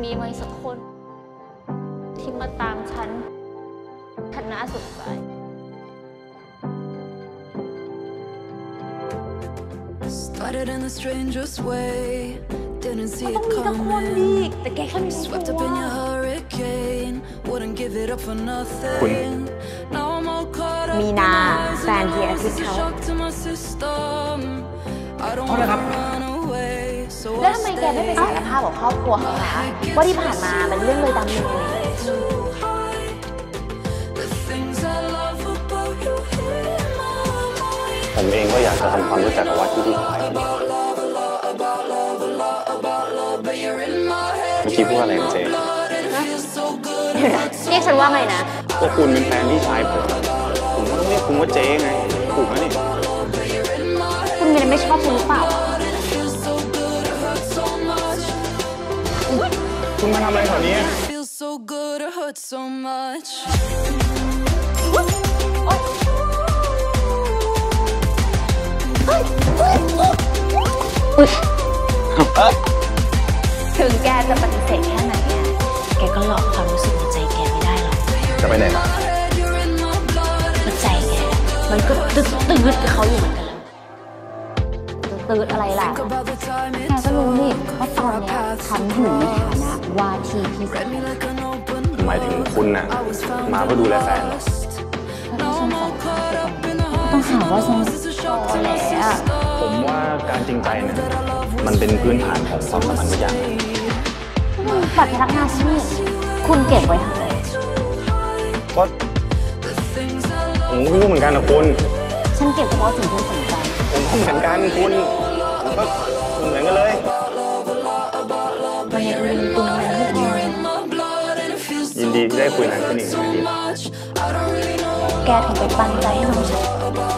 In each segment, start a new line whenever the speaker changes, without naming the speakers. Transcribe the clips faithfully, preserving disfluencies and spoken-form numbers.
มีไหมสักคนที่มาตามฉันฉันน่าสนใจก็ต้องมีสักคนดีแต่แกแค่ไม่รู้ตัว
คุณ
มีนาแฟนเฮียที่เขา
เอาเลยครับ
แล้วทำไมแกไม่ไปสารภาพกับครอบครัวเขาคะว่าที่ผ่านมามันเรื่องเลยดำเนิน
ผมเองก็อยากจะทำความรู้จักกับวัดที่ที่ขายเมื่อกี้พูดอะไรเจ
เรียกฉันว่าไงนะ
ก็คุณเป็นแฟนพี่ชายผมผมก็ต้องเรียกคุณว่าเจ๊ไงถูกไหมนี่
คุณมีอะไรไม่ชอบคุณหรือเปล่า
คุณมาทำอะไรแถวนี้
ถึงแกจะปฏิเสธแค่ไหนอะแกก็หลอกความรู้สึกในใจแกไม่ได้หรอก
จะไปไหนมา
ใจแกมันก็ตึ๊ดตืดกับเขาอยู่เหมือนกันตืดอะไรล่ะแกก็รู้นี่ว่าตอนนี้ฉันอยู่ในฐานะว่าที่พี่สาว
หมายถึงคุณน่ะมาเพื่อดูแลแฟน
ต้องหาว่าฉันพอแล้ว
ผมว่าการจริงใจเนี่ยมันเป็นพื้นฐานของความสัมพันธ์ทุกอย่าง
บัตรพนักงานฉันนี่คุณเก็บไว้ทำไม
ก็ผมก็ไม่รู้เหมือนกันนะคุณ
ฉันเก็บเฉพาะสิ่งที่สนใจ
ผมก็เหมือนกันคุณก็เหมือนกันเลย
มันยังมีตัวอะไรให้ดู
ยินดีที่ได้คุยนานขึ้นอีกหน่อยดี
แกถึงไปปันใจให้น้องฉัน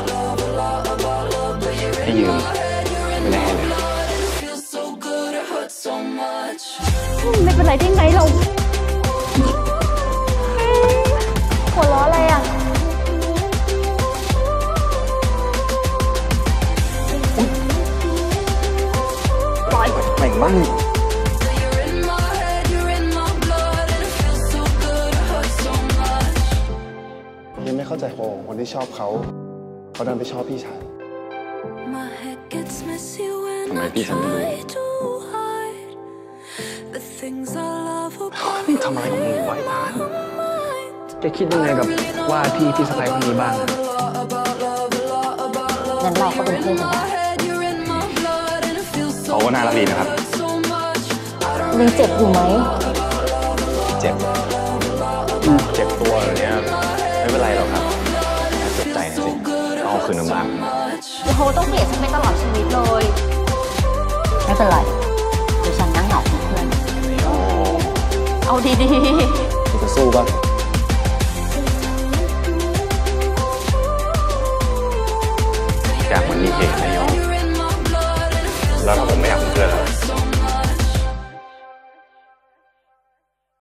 ให้ยืมไม่ได้เลย
ไม่เป็นไรได้ไงเราหัวล้ออะไรอ่ะ
ปล่อยไม่มั่งยังไม่เข้าใจโค้คนที่ชอบเขาเขาดันไปชอบพี่ชายทำไมพี่ฉันไม่รู้นี่ทำอะไรกับมึงไว้ทานแกคิดยังไงกับว่าที่พี่สะใภ้คนนี้บ้าง
งั้นเราก็เป็นเพื่อนกันได้
เขาก็น่ารักดีนะครับ
ยังเจ็บอยู่ไหม
เจ็บเจ็บตัวแบบนี้ไม่เป็นไรหรอกครับเจ็บใจนะสิเอาคืนน้ำบ้าง
โหต้องเกลียดฉันไปตลอดชีวิตเลยไม่เป็นไรเดี๋ยวฉันนั่งเหงาเพื่อนเอาดีๆ
จะสู้ป่ะอยากมันมีเหตุนายยอมแล้วถ้าผมไม่อยากเป็นเพื่อน